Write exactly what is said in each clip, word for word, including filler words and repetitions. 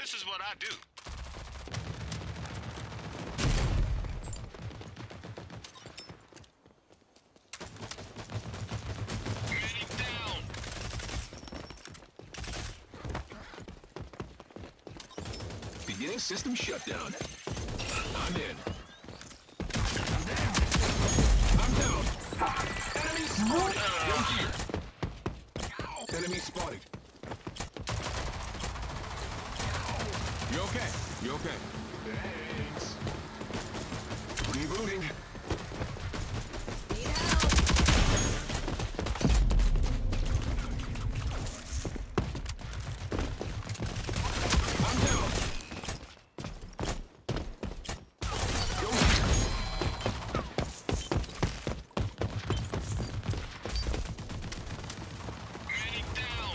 This is what I do. Medic down. Beginning system shutdown. I'm in. I'm down. I'm down. Enemy spotted. Go here. Enemy spotted. You okay? You okay? Thanks. Rebooting. Need help. I'm down. Go here. Medic down.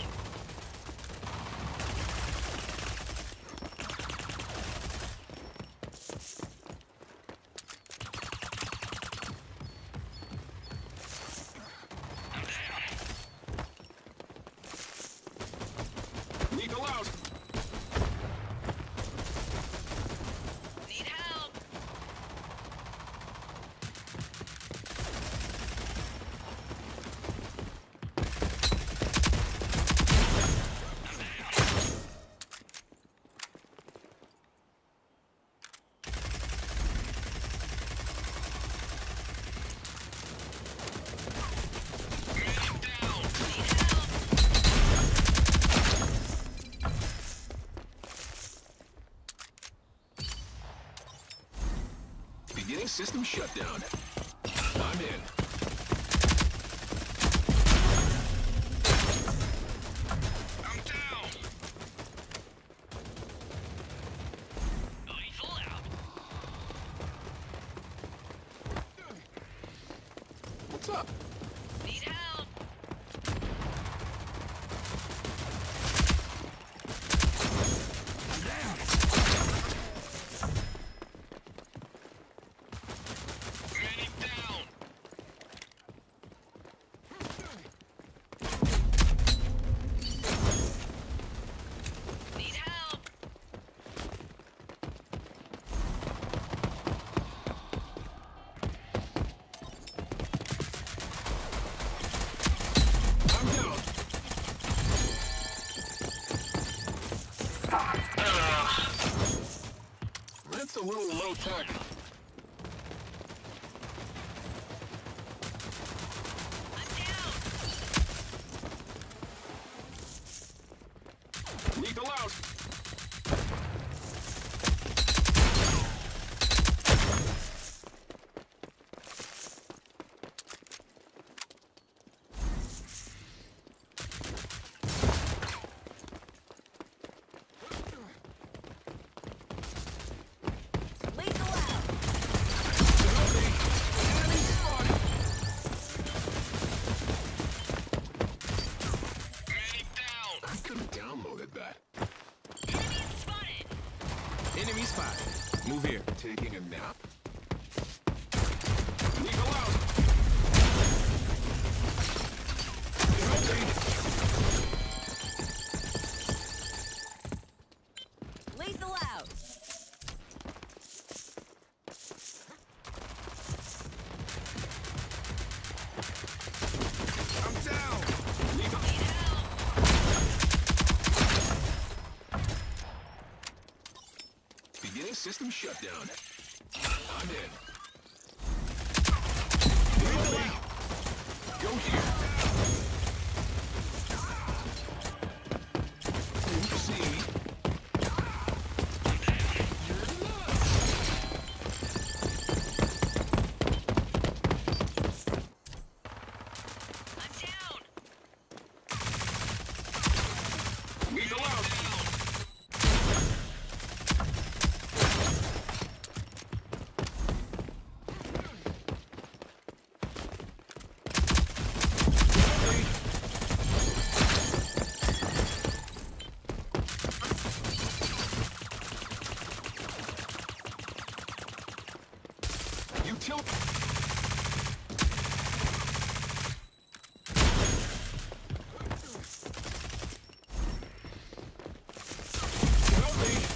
Lethal out. Need help. Medic down. Need help. Beginning system shutdown. I'm in. I'm down. Lethal out. What's up? Need help. I'm down. Medic down. Need help. I'm down. That's a little low tech. I'm down. Lethal out. Lethal out. Enemy spotted. Medic down. I could have downloaded that. Enemy spotted. Enemy spotted. Move here. Taking a nap. Lethal out. Lethal out. I'm down. Lethal. Need help. Beginning system shutdown. I'm in. Go here. You see me? I'm down. Lethal out. You tilt. Help me.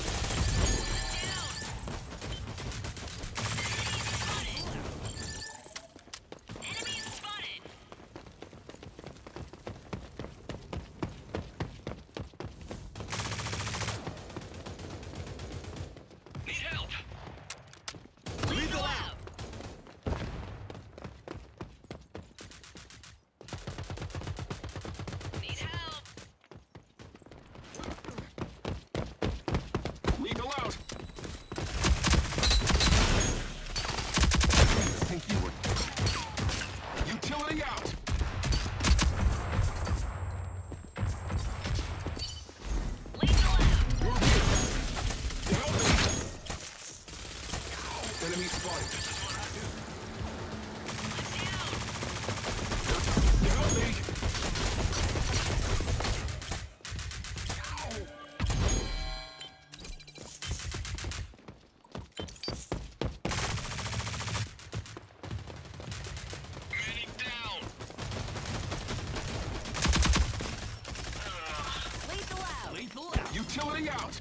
Help me! Medic down. Lethal out. Lethal out. Utility out!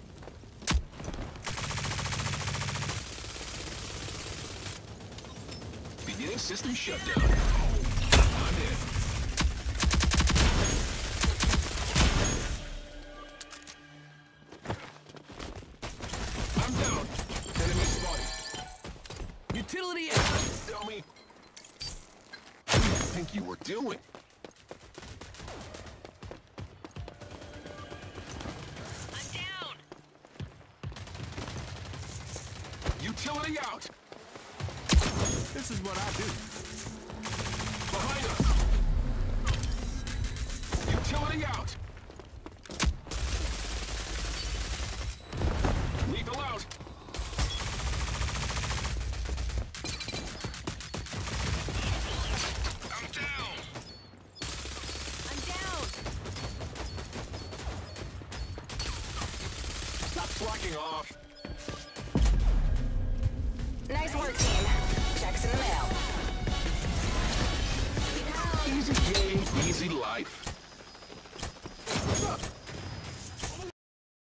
Beginning system shutdown. I'm in. I'm down. Enemy spotted. Utility out. Tell me. What do you think you were doing? I'm down. Utility out! This is what I do. Behind us! Utility out! Lethal out! I'm down. I'm down. Stop slacking off! Nice work, team. Checks in the mail. Easy game, easy life.